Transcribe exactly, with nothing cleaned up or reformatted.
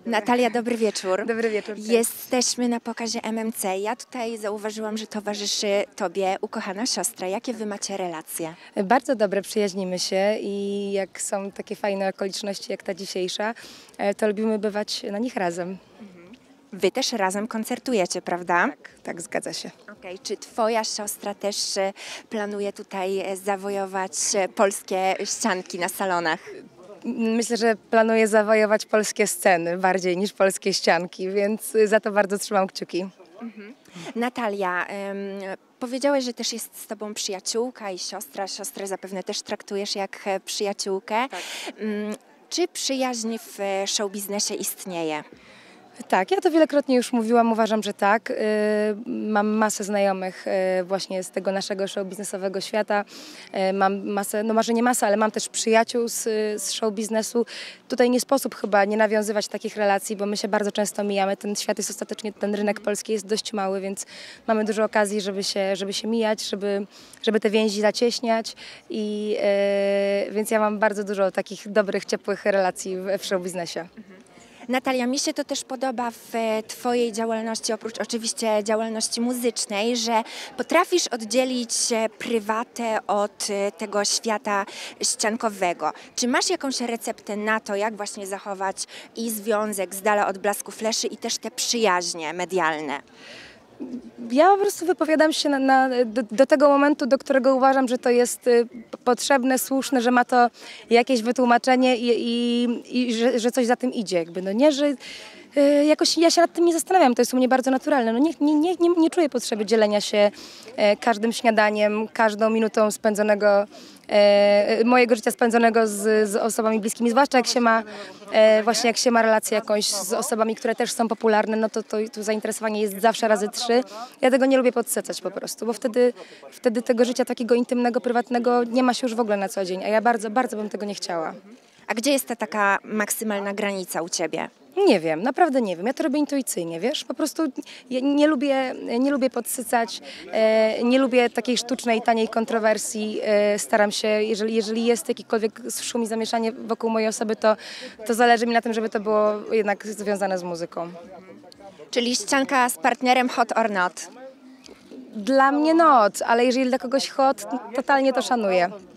Natalia, dobry wieczór. Dobry wieczór. Cześć. Jesteśmy na pokazie M M C. Ja tutaj zauważyłam, że towarzyszy Tobie ukochana siostra. Jakie Wy macie relacje? Bardzo dobre, przyjaźnimy się i jak są takie fajne okoliczności jak ta dzisiejsza, to lubimy bywać na nich razem. Wy też razem koncertujecie, prawda? Tak, tak, zgadza się. Okej, czy Twoja siostra też e, planuje tutaj e, zawojować e, polskie ścianki na salonach? Myślę, że planuję zawojować polskie sceny bardziej niż polskie ścianki, więc za to bardzo trzymam kciuki. Natalia, em, powiedziałeś, że też jest z Tobą przyjaciółka i siostra. Siostrę zapewne też traktujesz jak e, przyjaciółkę. Tak. Mm, Czy przyjaźń w e, showbiznesie istnieje? Tak, ja to wielokrotnie już mówiłam, uważam, że tak. Y, Mam masę znajomych y, właśnie z tego naszego show biznesowego świata. Y, Mam masę, no może nie masę, ale mam też przyjaciół z, z show biznesu. Tutaj nie sposób chyba nie nawiązywać takich relacji, bo my się bardzo często mijamy. Ten świat jest ostatecznie, ten rynek polski jest dość mały, więc mamy dużo okazji, żeby się, żeby się mijać, żeby, żeby te więzi zacieśniać. I, y, więc ja mam bardzo dużo takich dobrych, ciepłych relacji w, w show biznesie. Natalia, mi się to też podoba w e, Twojej działalności, oprócz oczywiście działalności muzycznej, że potrafisz oddzielić e, prywatę od e, tego świata ściankowego. Czy masz jakąś receptę na to, jak właśnie zachować i związek z dala od blasku fleszy i też te przyjaźnie medialne? Ja po prostu wypowiadam się na, na, do, do tego momentu, do którego uważam, że to jest y, potrzebne, słuszne, że ma to jakieś wytłumaczenie i, i, i że, że coś za tym idzie. Jakby. No nie, że y, jakoś ja się nad tym nie zastanawiam, to jest u mnie bardzo naturalne. No nie, nie, nie, nie, nie czuję potrzeby dzielenia się e, każdym śniadaniem, każdą minutą spędzonego E, mojego życia spędzonego z, z osobami bliskimi, zwłaszcza jak się ma e, właśnie jak się ma relację jakąś z osobami, które też są popularne, no to, to, to zainteresowanie jest zawsze razy trzy. Ja tego nie lubię podsycać po prostu, bo wtedy, wtedy tego życia takiego intymnego, prywatnego nie ma się już w ogóle na co dzień, a ja bardzo, bardzo bym tego nie chciała. A gdzie jest ta taka maksymalna granica u Ciebie? Nie wiem, naprawdę nie wiem. Ja to robię intuicyjnie, wiesz? Po prostu ja nie lubię, nie lubię podsycać, e, nie lubię takiej sztucznej, taniej kontrowersji. E, staram się, jeżeli, jeżeli jest jakikolwiek szum i zamieszanie wokół mojej osoby, to, to zależy mi na tym, żeby to było jednak związane z muzyką. Czyli ścianka z partnerem hot or not? Dla mnie noc, ale jeżeli dla kogoś hot, totalnie to szanuję.